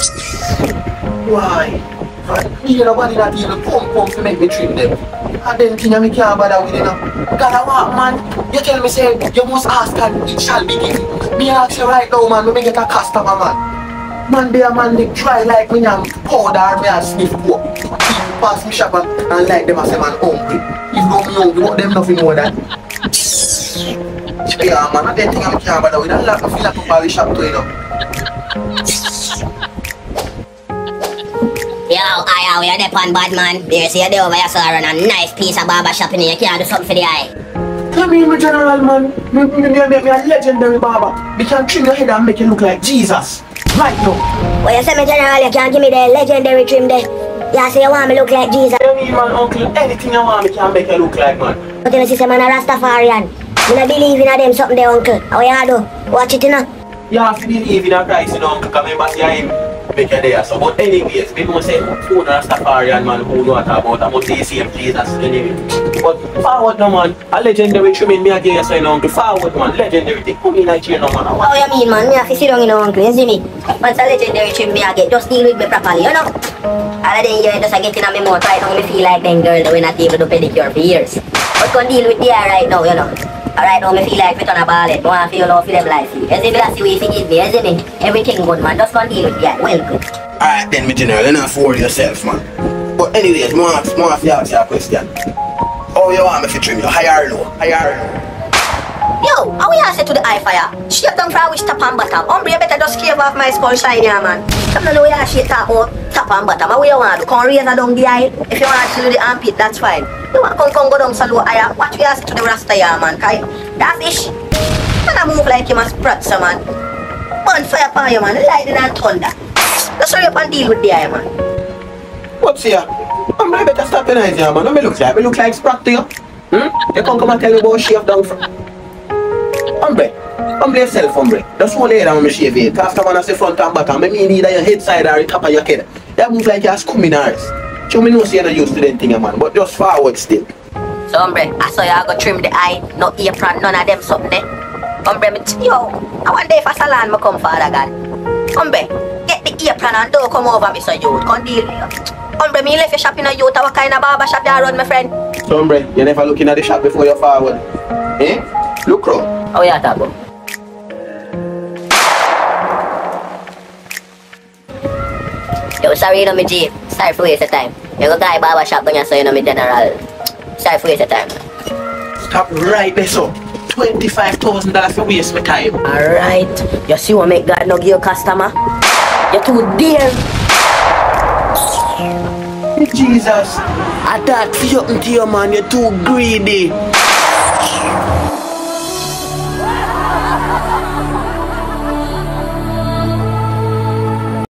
Why? Me and nobody not even pump to make me trim them. And then thing I can't bother with you know. God, what man? You tell me say you must ask and it shall be given. Me ask you right now man, me get a customer man. Man be a man they try like me and powder me and sniff coke. Pass me shop and like them as a man hungry. If no me hungry, what them nothing more than. Yeah man, I don't think I can't bother with that. I feel like a barry shop to you know. Yo, you're the pan bad man. You see you there over here so run a nice piece of barber shop in here. You can't do something for the eye. You mean me general man? Me a legendary barber. We can trim your head and make you look like Jesus. Right now. Well, you say me general, you can't give me the legendary trim there. You say you want me look like Jesus. You mean man uncle, anything you want me can make you look like man. But you see man a Rastafarian. You don't believe in them something there uncle. How you do? Watch it you know. You have to believe in a Christ you know uncle. Because remember see him. Make you there. So, but anyways, people say, who knows Rastafarian man, who know what about, I must say same Jesus anyway. But forward no man, a legendary trimming me again, you say no uncle, forward man, legendary thing, come in and cheer no man. What you mean man, me have to sit down in no uncle, you see me? Once a legendary trim me again, just deal with me properly, you know? All of them you just get in my mouth right now, me feel like them girl that we not able to pedicure for years. But go deal with the hair right now, you know? Alright now, me feel like we turn a ball head. I want to feel how feel them life. You see me, that's the way you forgive me, you see me? Everything good, man. Just go deal with that. Well good. Alright then, me general, you not afford yourself, man. But anyways, I want to ask you a question. How you want me to trim you? Higher or low? Higher or low? Yo, how we answer to the eye fire? Shave down for which top and bottom. Hombre, you better just shave off my skull shine here, man. Come on, know you shave top about top and bottom. How you want to do? Come razor down the eye. If you want to do the armpit, that's fine. You want to come go down so low higher. Watch we answer to the rasta here, man. Kai, that fish. Man, I move like you must sprat, so man. Burn fire upon you, man. Lightning and thunder. Just hurry up and deal with the eye, man. What's here? Hombre, better stop your eyes here, man. What me look like? Me look like sprat to you? You can't come and tell me about shave down from... Hombre yourself, hombre. Just hold it down when me shave it. After man I say front and back, I mean either your head side or the top of your head. That move like you're scumming eyes. So me know say you're not used to that thing, man, but just forward still. So, hombre, I saw you go trim the eye, no apron, none of them something there. Hombre, yo, I wonder if a salon me come Father God. Hombre, get the apron and don't come over me so you can't deal with you. Hombre, me left your shop in a youth, what kind of barber shop you run, my friend? So, hombre, you never looking at the shop before you forward. Eh? Look round. How you talk about? Yo, sorry you know me G. Sorry for waste of time. You go guy barber shop when you say you know me general. Sorry for waste of time. Stop right there, so. $25,000 for waste my time. Alright. You see what make God no give you customer? You're too dear. Jesus. I thought for you to you man, you're too greedy.